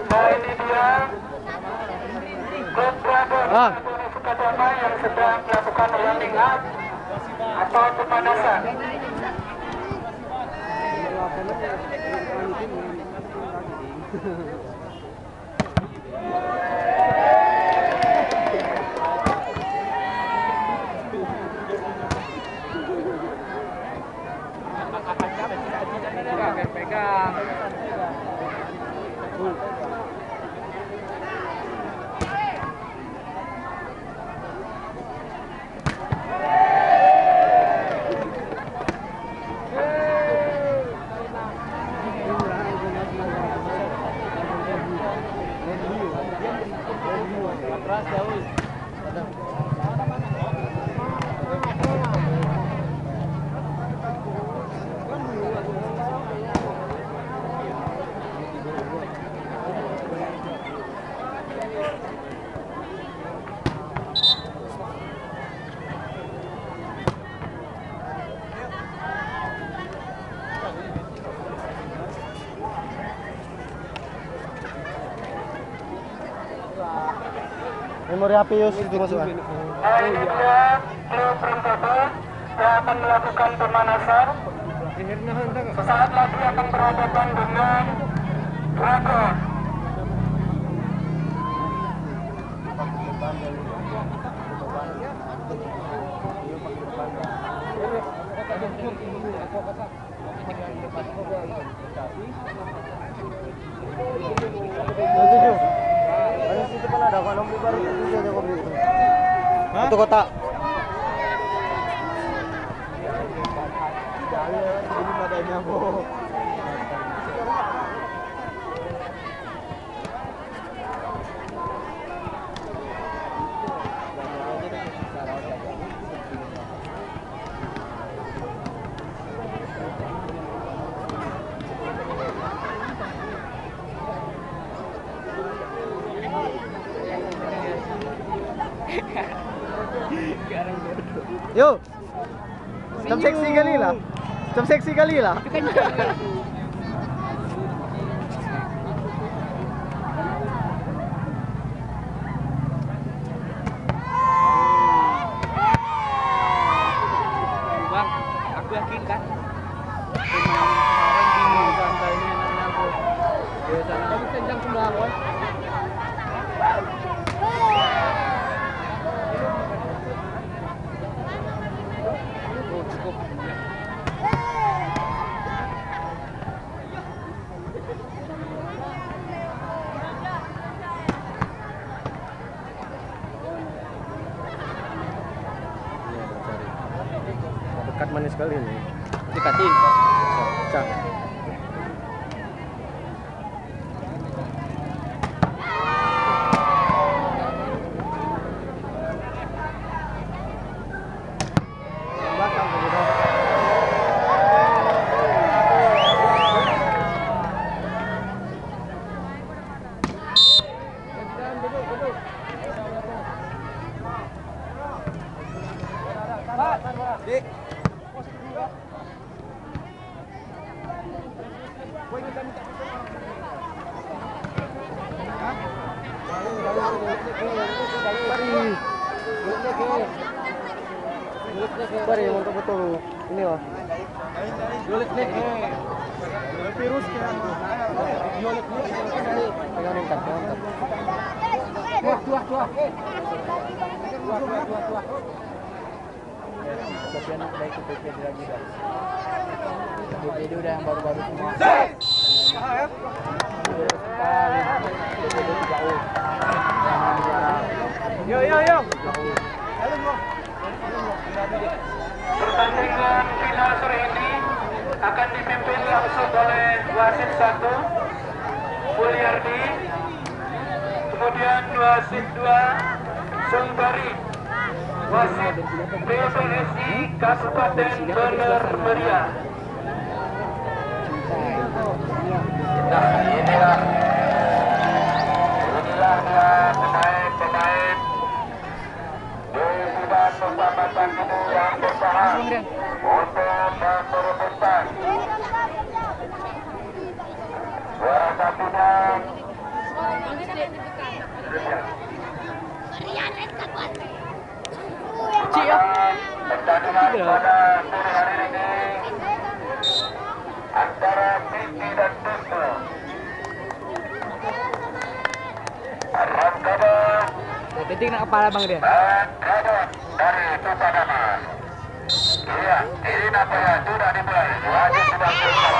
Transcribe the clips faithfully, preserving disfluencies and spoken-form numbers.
Nah ini dia klub Dragon Ah. Sukadama yang sedang melakukan warming up atau pemanasan. Pegang. Memori H P Yus itu masuk. Nah ini dia klub Rintoto yang akan melakukan pemanasan. Sesaat lagi akan berhadapan dengan Dragon. Ada situ kan ada kalau beli baru itu aja kok beli itu. Itu kotak. Jangan ini badannya, Bu. Yo, macam seksi kali lah, macam seksi kali lah. Bang, aku yakin kan? Kemarin bingung santainya nanya aku. Biasanya kamu senjang sebelah boy. Dekat manis sekali ini. Dekatin. Cak. Belakang begitu. Dik. Bari untuk betul ini loh. Virus kan. Pegang lingkar, pegang lingkar. Tuah, tuah, tuah. Tuah, tuah, tuah, tuah. Tapi anak baik ke P P D lagi dah. P P D udah yang baru-baru semua. Yo yo yo. Pertandingan final sore ini akan dipimpin langsung oleh wasit satu Buliardi, kemudian wasit dua Sungbari, wasit P S S I Kabupaten Bener Meriah. Nah inilah inilah dia pemain-pemain di bidang persahabatan ini yang berusaha untuk merebutkan juara satunya antara Titi dan Tusnu. Rangkada Titik nak kepala Bang Rian. dan Radon dari Tupadama. Iya, ini nampaknya sudah dimulai. Wajib sudah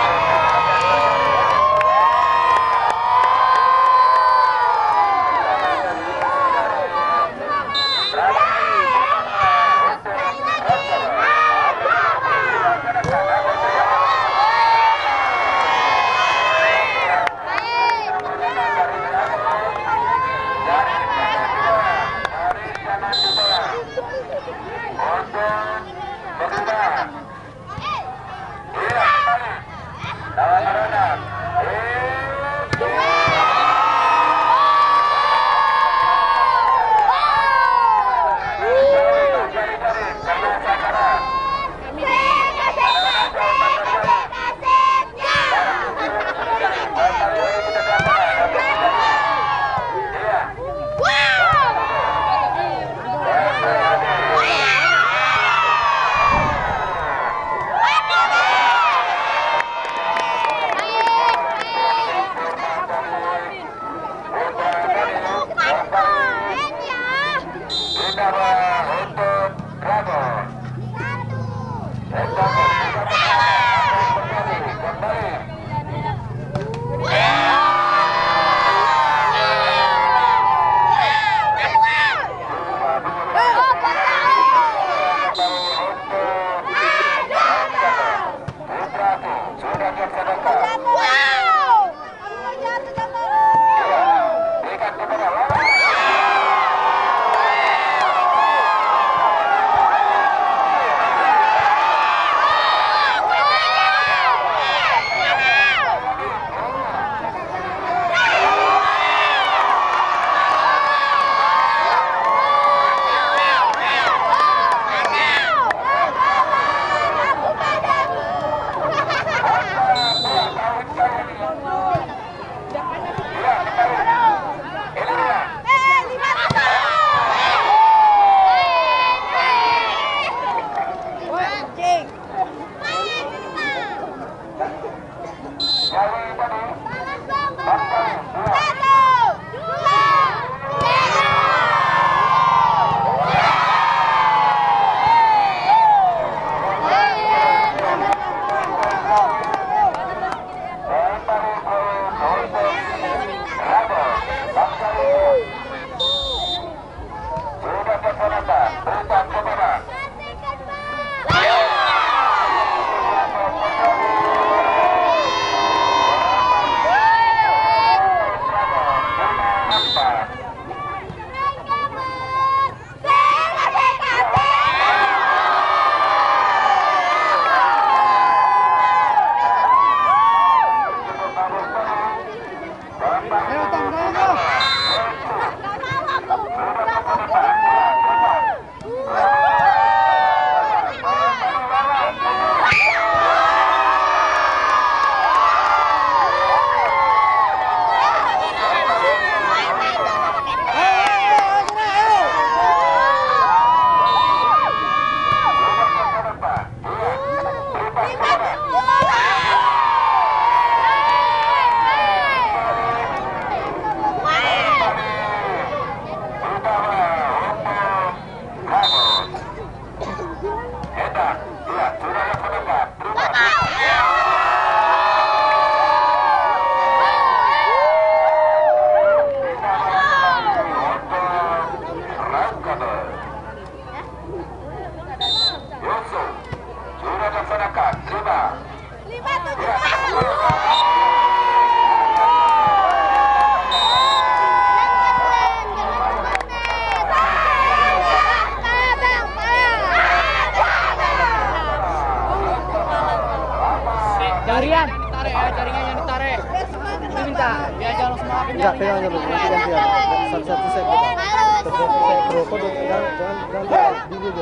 Rian, ditarik ya, jaringan yang ditarik. Itu minta, dia jangan semua aku Enggak, pegang aja dulu, nanti gantian. Satu-satu set pegang. Satu-satu set kerokok, jangan, jangan, jangan dulu dia.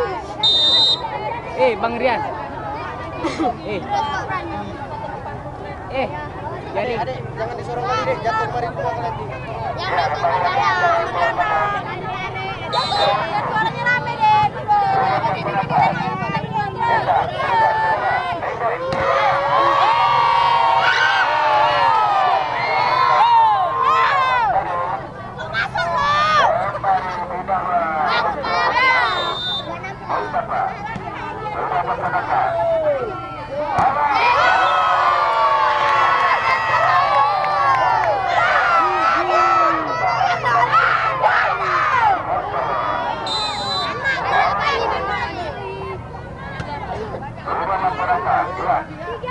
Eh, Bang Rian. Eh. Eh, jadi. Adik, jangan disorong lagi, Dek. Jatuh kemarin buang nanti. Yang itu negara, negara. Biar suaranya rame deh. Dulu.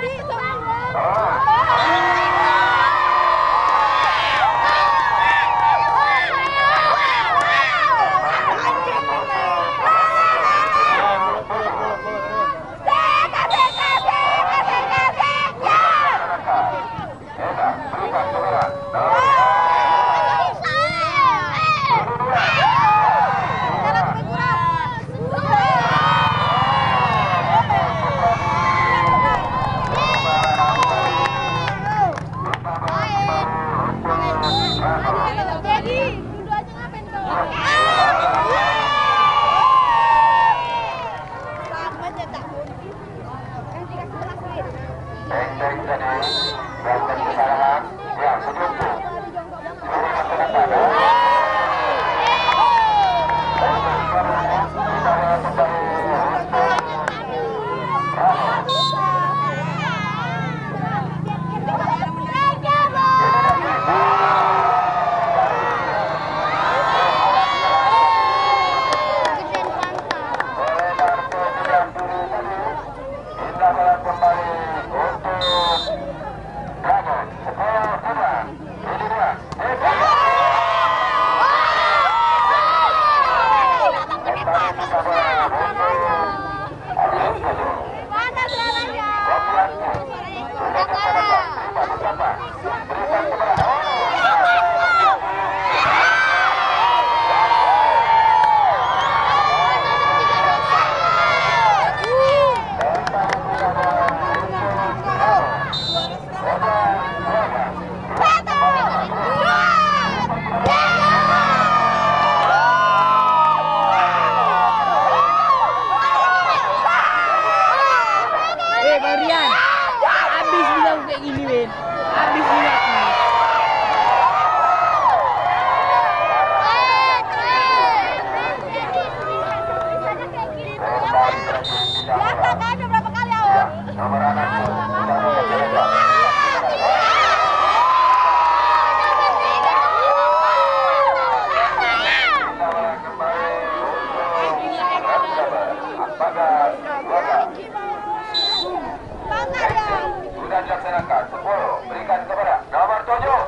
Sudah dilaksanakan. sepuluh berikan kepada nomor tujuh.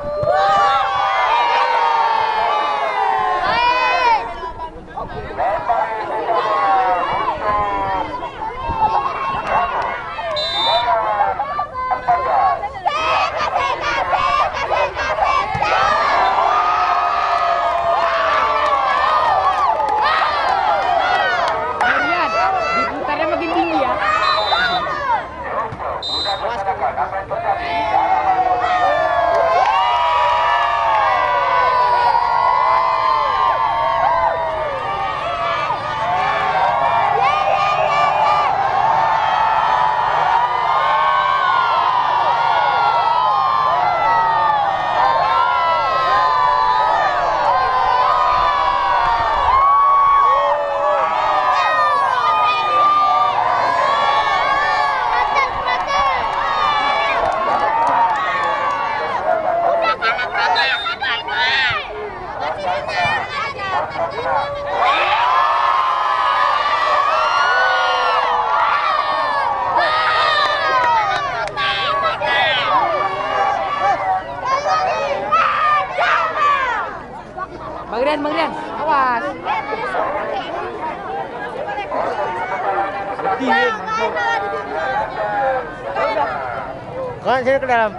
Diputarnya makin tinggi ya. Sudah dilaksanakan. Apa yang terjadi? Bang Rian, Bang Rian, awas. Kan sini ke dalam.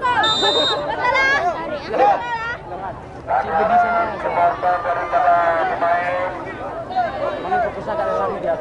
Si Bedi sana. Mana fokusnya kalau lari dia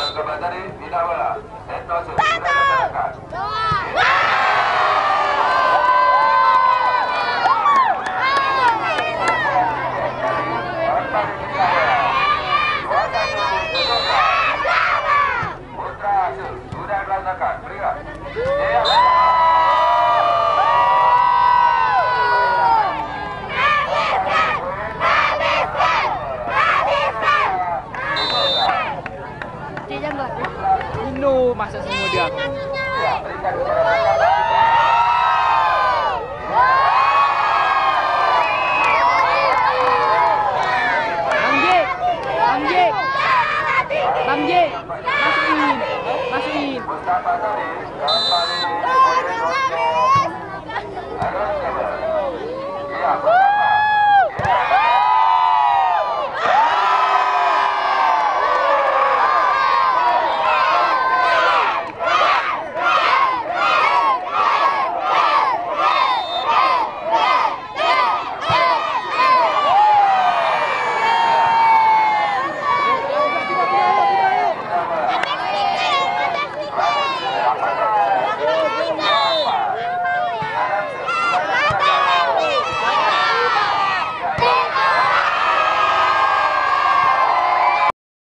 Coba tadi, tidak bola. Endosu, sudah dilaksanakan. Putra Asul, sudah dilaksanakan. Berikan. Iya. Inu masa semua dia. Bang J, Bang J, Bang J, masukin, masukin. Mustafa tadi, kembali